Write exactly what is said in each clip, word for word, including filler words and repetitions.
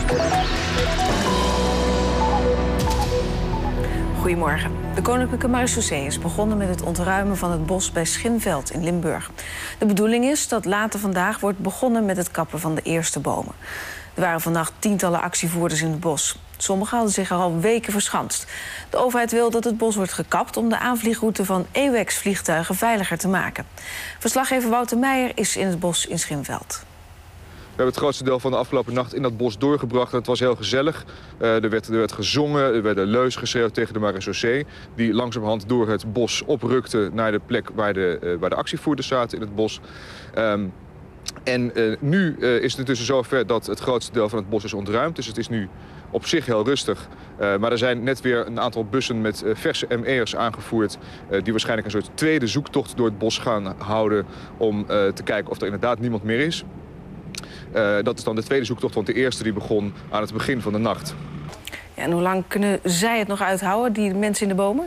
Goedemorgen. De Koninklijke Marechaussee is begonnen met het ontruimen van het bos bij Schinveld in Limburg. De bedoeling is dat later vandaag wordt begonnen met het kappen van de eerste bomen. Er waren vannacht tientallen actievoerders in het bos. Sommigen hadden zich er al weken verschanst. De overheid wil dat het bos wordt gekapt om de aanvliegroute van A W A X-vliegtuigen veiliger te maken. Verslaggever Wouter Meijer is in het bos in Schinveld. We hebben het grootste deel van de afgelopen nacht in dat bos doorgebracht. En het was heel gezellig. Uh, er, werd, er werd gezongen, er werden leuzen geschreeuwd tegen de marechaussee, die langzamerhand door het bos oprukte naar de plek waar de, uh, waar de actievoerders zaten in het bos. Um, en uh, nu uh, is het intussen zover dat het grootste deel van het bos is ontruimd. Dus het is nu op zich heel rustig. Uh, maar er zijn net weer een aantal bussen met uh, verse M E'ers aangevoerd, Uh, die waarschijnlijk een soort tweede zoektocht door het bos gaan houden om uh, te kijken of er inderdaad niemand meer is. Uh, dat is dan de tweede zoektocht, want de eerste die begon aan het begin van de nacht. Ja, en hoe lang kunnen zij het nog uithouden, die mensen in de bomen?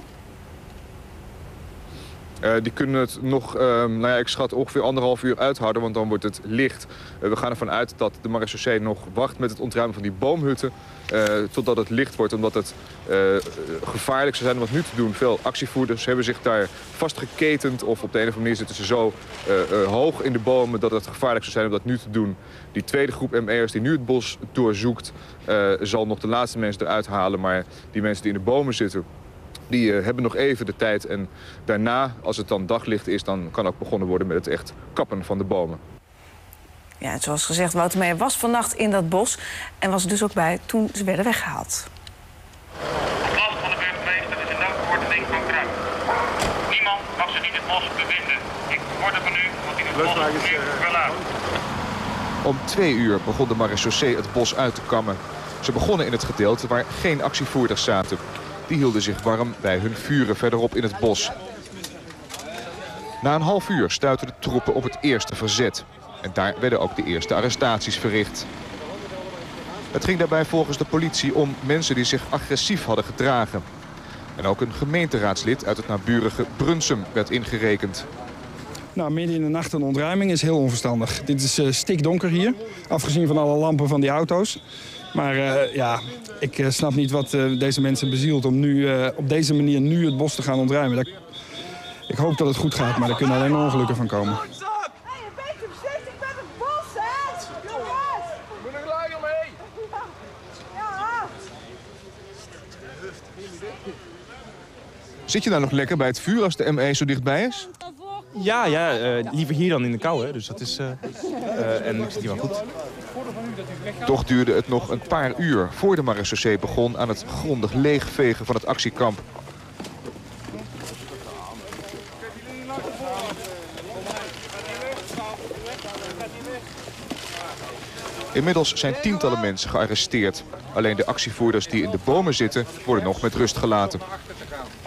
Uh, die kunnen het nog, uh, nou ja, ik schat ongeveer anderhalf uur uithouden, want dan wordt het licht. Uh, we gaan ervan uit dat de marechaussee nog wacht met het ontruimen van die boomhutten Uh, totdat het licht wordt, omdat het uh, gevaarlijk zou zijn om wat nu te doen. Veel actievoerders hebben zich daar vastgeketend of op de een of andere manier zitten ze zo uh, uh, hoog in de bomen dat het gevaarlijk zou zijn om dat nu te doen. Die tweede groep M E'ers die nu het bos doorzoekt, uh, zal nog de laatste mensen eruit halen, maar die mensen die in de bomen zitten, die uh, hebben nog even de tijd. En daarna, als het dan daglicht is, dan kan ook begonnen worden met het echt kappen van de bomen. Ja, zoals gezegd, Wouter Meijer was vannacht in dat bos en was er dus ook bij toen ze werden weggehaald. Op last van de burgemeester is een noodverordening van kracht. Niemand mag zich in het bos bevinden. Ik word er van u, want in het bos is nu verlaten. Om twee uur begon de marechaussee het bos uit te kammen. Ze begonnen in het gedeelte waar geen actievoerders zaten. Die hielden zich warm bij hun vuren verderop in het bos. Na een half uur stuitten de troepen op het eerste verzet. En daar werden ook de eerste arrestaties verricht. Het ging daarbij volgens de politie om mensen die zich agressief hadden gedragen. En ook een gemeenteraadslid uit het naburige Brunsum werd ingerekend. Nou, midden in de nacht een ontruiming is heel onverstandig. Dit is uh, stikdonker hier, afgezien van alle lampen van die auto's. Maar uh, ja, ik uh, snap niet wat uh, deze mensen bezielt om nu uh, op deze manier nu het bos te gaan ontruimen. Dat... Ik hoop dat het goed gaat, maar er kunnen alleen maar ongelukken van komen. Zit je daar nog lekker bij het vuur als de M E zo dichtbij is? Ja, ja uh, liever hier dan in de kou, hè. Dus dat is, uh, uh, en ik zit hier wel goed. Toch duurde het nog een paar uur voor de marechaussee begon aan het grondig leegvegen van het actiekamp. Inmiddels zijn tientallen mensen gearresteerd. Alleen de actievoerders die in de bomen zitten worden nog met rust gelaten.